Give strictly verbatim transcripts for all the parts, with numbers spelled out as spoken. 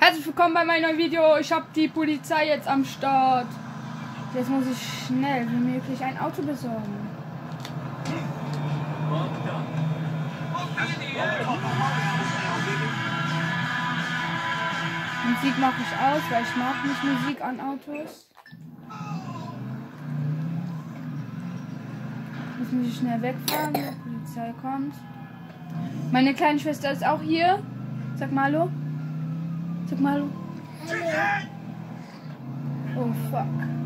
Herzlich willkommen bei meinem neuen Video. Ich habe die Polizei jetzt am Start. Jetzt muss ich schnell wie möglich ein Auto besorgen. Musik mache ich aus, weil ich mag nicht Musik an Autos. Jetzt muss ich schnell wegfahren, die Polizei kommt. Meine kleine Schwester ist auch hier. Sag mal hallo. Sag mal hallo. Oh fuck.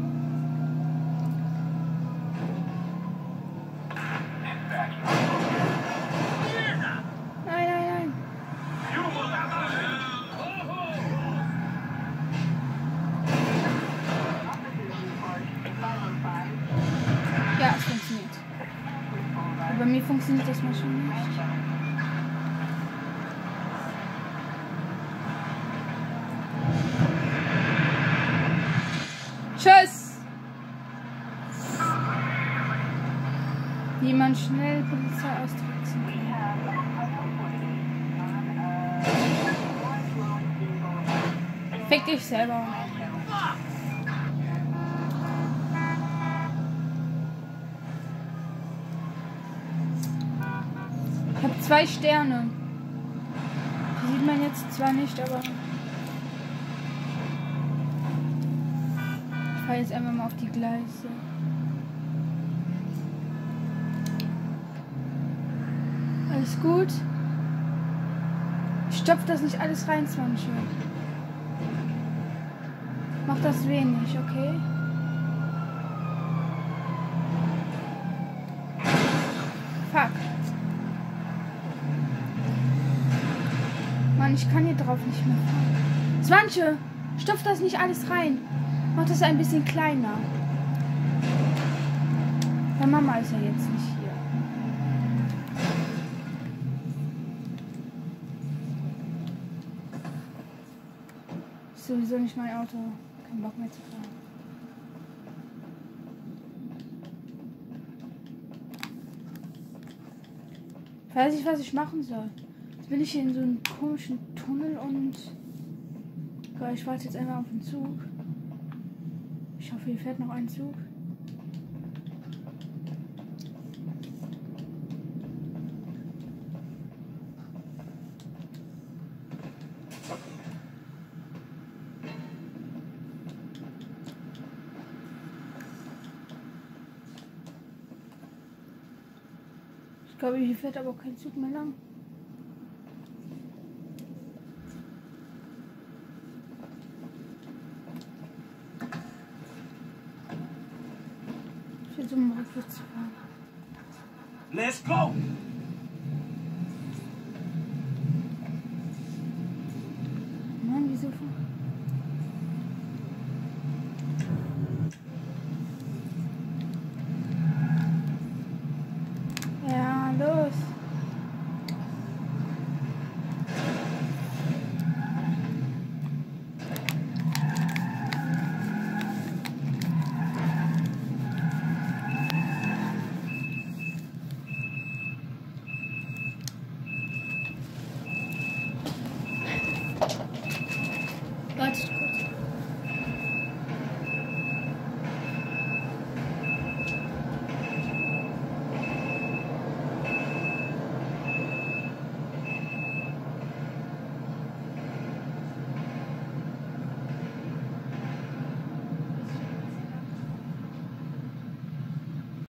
Nein, nein, nein. Ja, es funktioniert. Aber bei mir funktioniert das mal schon nicht. Tschüss! Wie man schnell Polizei austricksen kann. Fick dich selber. Ich habe zwei Sterne. Die sieht man jetzt zwar nicht, aber... Ich fahre jetzt einfach mal auf die Gleise. Alles gut? Ich stopfe das nicht alles rein, zwanzig. Mach das wenig, okay? Fuck. Mann, ich kann hier drauf nicht mehr fahren. zwanzig! Stopf das nicht alles rein. Mach das ein bisschen kleiner. Weil Mama ist ja jetzt nicht hier. Ist sowieso nicht mein Auto. Kein Bock mehr zu fahren. Ich weiß nicht, was ich machen soll. Jetzt bin ich hier in so einem komischen Tunnel und ich warte jetzt einfach auf den Zug. Ich hoffe, hier fährt noch ein Zug. Ich glaube, hier fährt aber kein Zug mehr lang. So um rückwärts zu fahren. Let's go! Mann, wieso fahren?